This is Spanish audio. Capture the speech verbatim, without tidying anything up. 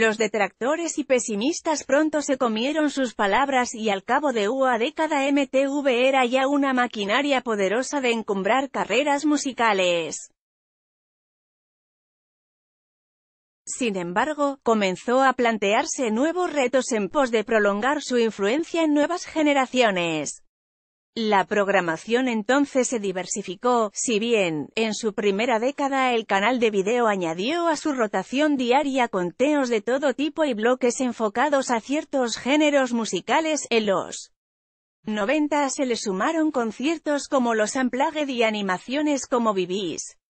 Los detractores y pesimistas pronto se comieron sus palabras y al cabo de una década M T V era ya una maquinaria poderosa de encumbrar carreras musicales. Sin embargo, comenzó a plantearse nuevos retos en pos de prolongar su influencia en nuevas generaciones. La programación entonces se diversificó, si bien, en su primera década el canal de vídeo añadió a su rotación diaria conteos de todo tipo y bloques enfocados a ciertos géneros musicales. En los noventa se le sumaron conciertos como los Unplugged y animaciones como Bee Gees.